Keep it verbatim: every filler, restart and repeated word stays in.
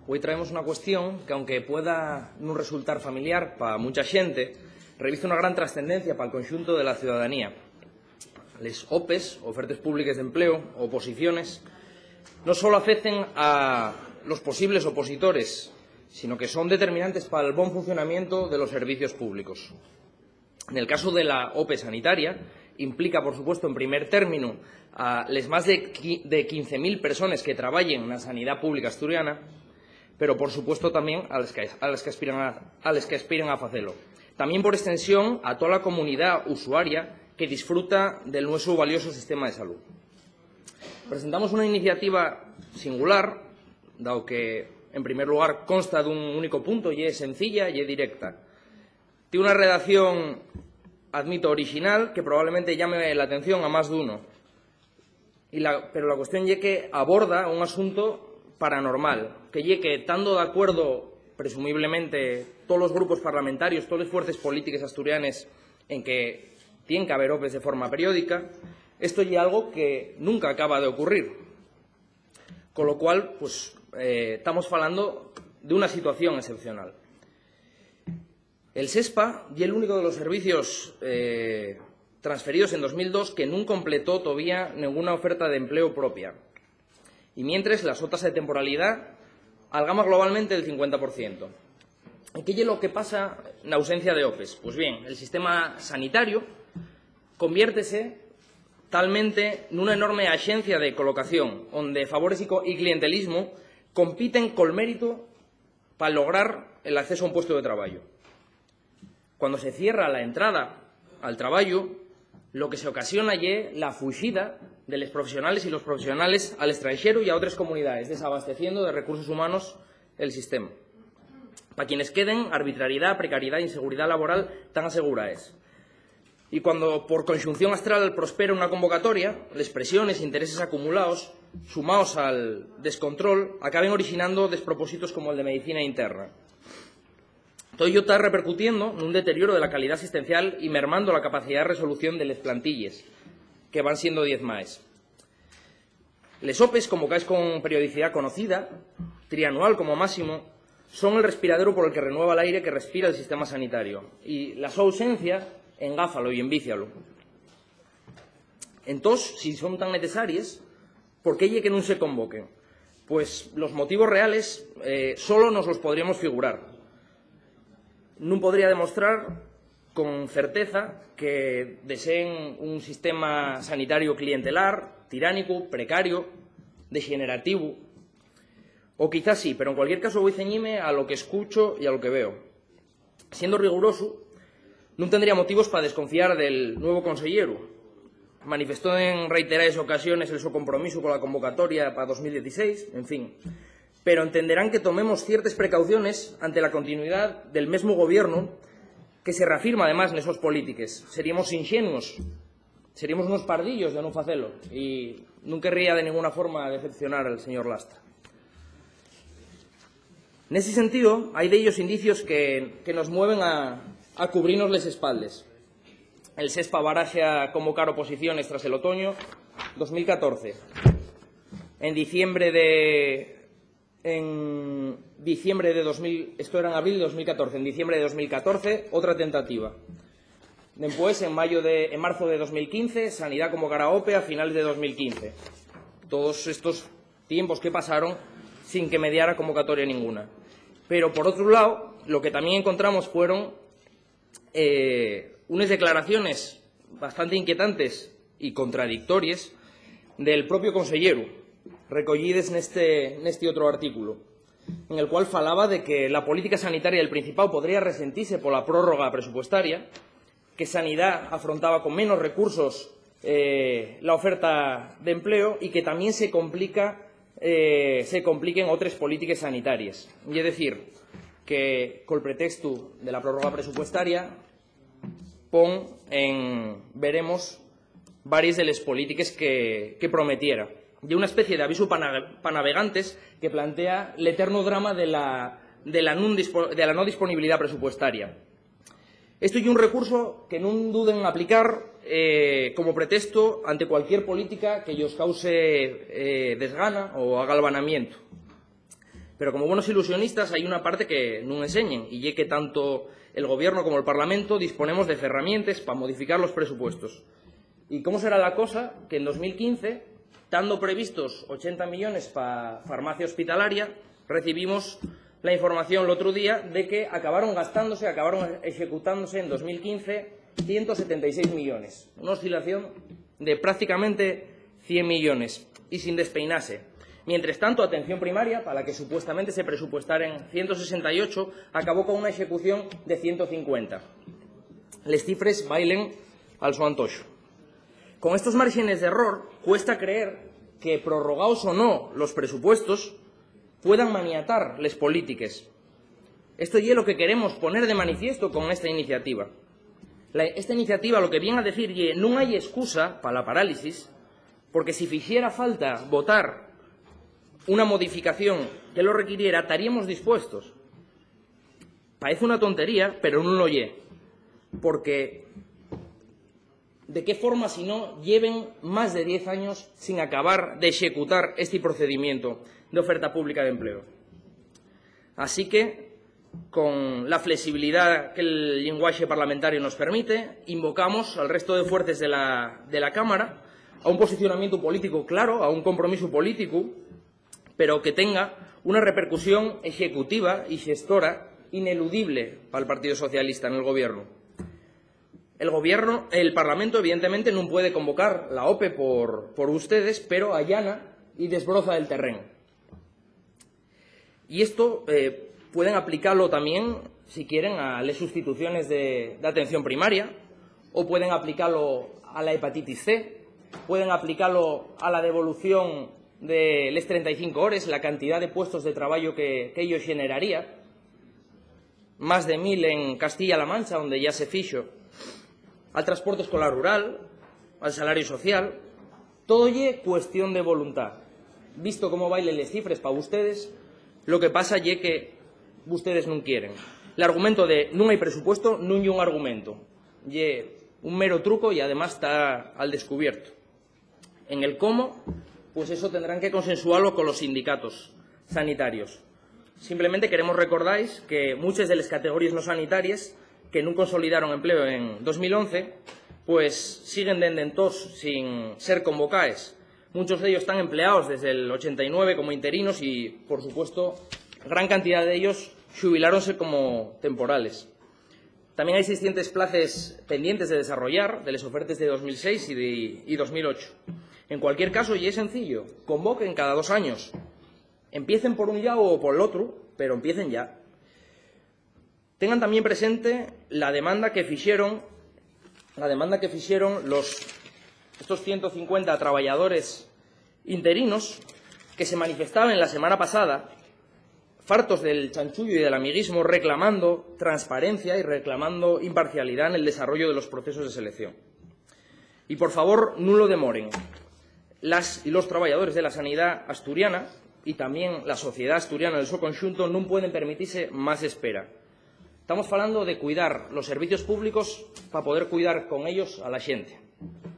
hoy traemos unha cuestión que, aunque pueda non resultar familiar para mucha xente, reviste unha gran trascendencia para o conxunto de la ciudadanía. Les O P Es, ofertas públicas de empleo, oposiciones, no solo afecten a los posibles opositores, sino que son determinantes para el buen funcionamiento de los servicios públicos. En el caso de la O P E sanitaria, implica, por supuesto, en primer término, a les más de quince mil personas que traballen na sanidade pública asturiana, pero, por supuesto, tamén a les que, a les que, aspiran, a, a les que aspiran a facelo. Tamén, por extensión, a toda a comunidade usuaria que disfruta del nuestro valioso sistema de salud. Presentamos unha iniciativa singular, dado que, en primer lugar, consta dun único punto e é sencilla e é directa. Tiene unha redacción, admito, original, que probablemente llame la atención a más de uno. Y la, pero la cuestión é que aborda un asunto paranormal, que é que, estando de acuerdo, presumiblemente, todos los grupos parlamentarios, todas las fuerzas políticas asturianas, en que tienen que haber O P Es de forma periódica, esto es algo que nunca acaba de ocurrir. Con lo cual, pues, eh, estamos hablando de una situación excepcional. El SESPA es el único de los servicios eh, transferidos en dos mil dos que no completó todavía ninguna oferta de empleo propia. Y mientras, las otras de temporalidad algama globalmente el cincuenta por ciento. ¿Y qué es lo que pasa en ausencia de O P Es? Pues bien, el sistema sanitario conviértese talmente nunha enorme axencia de colocación, onde favores e clientelismo compiten col mérito para lograr el acceso a un puesto de traballo. Cuando se cierra la entrada al traballo, lo que se ocasiona é la fuxida de los profesionales y los profesionales al extranjero y a otras comunidades, desabasteciendo de recursos humanos el sistema. Para quienes queden, arbitrariedad, precariedad e inseguridad laboral tan aseguradas. Y cuando por conjunción astral prospera una convocatoria, las presiones e intereses acumulados, sumados al descontrol, acaben originando despropósitos como el de medicina interna. Todo ello está repercutiendo en un deterioro de la calidad asistencial y mermando la capacidad de resolución de las plantillas, que van siendo diezmadas. Les O P Es, convocadas con periodicidad conocida, trianual como máximo, son el respiradero por el que renueva el aire que respira el sistema sanitario. Y la su ausencia, engáfalo y envícialo. Entonces, si son tan necesarias, ¿por qué es que no se convoquen? Pues los motivos reales eh, solo nos los podríamos figurar. No podría demostrar con certeza que deseen un sistema sanitario clientelar, tiránico, precario, degenerativo. O quizás sí, pero en cualquier caso voy a ceñirme a lo que escucho y a lo que veo. Siendo riguroso, no tendría motivos para desconfiar del nuevo consellero. Manifestó en reiteradas ocasiones el su compromiso con la convocatoria para dos mil dieciséis, en fin. Pero entenderán que tomemos ciertas precauciones ante la continuidad del mismo gobierno que se reafirma además en esas políticas. Seríamos ingenuos, seríamos unos pardillos de no facelo y no querría de ninguna forma decepcionar al señor Lastra. En ese sentido, hay de ellos indicios que, que nos mueven a, a cubrirnos las espaldas. El SESPA baraja a convocar oposiciones tras el otoño dos mil catorce. En diciembre de... En diciembre de dos mil... Esto era en abril de dos mil catorce. En diciembre de dos mil catorce, otra tentativa. Después, en, mayo de, en marzo de dos mil quince, Sanidad convocará O P E a finales de dos mil quince. Todos estos tiempos que pasaron sin que mediara convocatoria ninguna. Pero, por otro lado, lo que también encontramos fueron eh, unas declaraciones bastante inquietantes y contradictorias del propio consellero, recollidas neste, neste otro artículo, en el cual falaba de que la política sanitaria del Principado podría resentirse por la prórroga presupuestaria, que Sanidad afrontaba con menos recursos eh, la oferta de empleo y que también se complica eh, se compliquen otras políticas sanitarias. Y es decir, que con el pretexto de la prórroga presupuestaria pon en veremos varias de las políticas que, que prometiera. Y una especie de aviso para navegantes que plantea el eterno drama de la, de la, non, de la no disponibilidad presupuestaria. Esto es un recurso que no duden en aplicar eh, como pretexto ante cualquier política que ellos cause eh, desgana o agalvanamiento. Pero como buenos ilusionistas hai unha parte que non enseñen, e é que tanto el Gobierno como el Parlamento disponemos de herramientas para modificar los presupuestos. ¿Y cómo será la cosa? Que en dos mil quince, estando previstos ochenta millones para farmacia hospitalaria, recibimos la información el otro día de que acabaron gastándose, acabaron ejecutándose en dos mil quince ciento setenta y seis millones. Una oscilación de prácticamente cien millones y sin despeinarse. Mientras tanto, atención primaria, para la que supuestamente se presupuestara en ciento sesenta y ocho, acabó con una ejecución de ciento cincuenta. Les cifres bailen al su antojo. Con estos márgenes de error, cuesta creer que, prorrogados o no los presupuestos, puedan maniatar las políticas. Esto es lo que queremos poner de manifiesto con esta iniciativa. La, esta iniciativa lo que viene a decir es que no hay excusa para la parálisis, porque si hiciera falta votar una modificación que lo requiriera, estaríamos dispuestos. Parece una tontería, pero no lo es. Porque, ¿de qué forma si no lleven más de diez años sin acabar de ejecutar este procedimiento de oferta pública de empleo? Así que, con la flexibilidad que el lenguaje parlamentario nos permite, invocamos al resto de fuerzas de la, de la Cámara a un posicionamiento político claro, a un compromiso político, pero que tenga una repercusión ejecutiva y gestora ineludible para el Partido Socialista en el Gobierno. El Gobierno, el Parlamento, evidentemente, no puede convocar la O P E por, por ustedes, pero allana y desbroza el terreno. Y esto eh, pueden aplicarlo también, si quieren, a las sustituciones de, de atención primaria, o pueden aplicarlo a la hepatitis C, pueden aplicarlo a la devolución de las treinta y cinco horas, la cantidad de puestos de trabajo que, que ello generaría, más de mil en Castilla-La Mancha, donde ya se fixo, al transporte escolar rural, al salario social. Todo es cuestión de voluntad. Visto cómo bailen las cifras para ustedes, lo que pasa es que ustedes no quieren. El argumento de no hay presupuesto no es un argumento, es un mero truco y además está al descubierto. En el cómo, pues eso tendrán que consensuarlo con los sindicatos sanitarios. Simplemente queremos recordáis que muchas de las categorías no sanitarias que no consolidaron empleo en dos mil once, pues siguen dende entonces sin ser convocadas. Muchos de ellos están empleados desde el ochenta y nueve como interinos y, por supuesto, gran cantidad de ellos jubiláronse como temporales. También hay seiscientas plazas pendientes de desarrollar de las ofertas de dos mil seis y, de, y dos mil ocho. En cualquier caso, y es sencillo, convoquen cada dos años. Empiecen por un lado o por el otro, pero empiecen ya. Tengan también presente la demanda que fixeron, la demanda que fixeron los, estos ciento cincuenta trabajadores interinos que se manifestaban la semana pasada, fartos del chanchullo y del amiguismo, reclamando transparencia y reclamando imparcialidad en el desarrollo de los procesos de selección. Y por favor, no lo demoren. Las y los trabajadores de la sanidad asturiana y también la sociedad asturiana en su conjunto no pueden permitirse más espera. Estamos hablando de cuidar los servicios públicos para poder cuidar con ellos a la gente.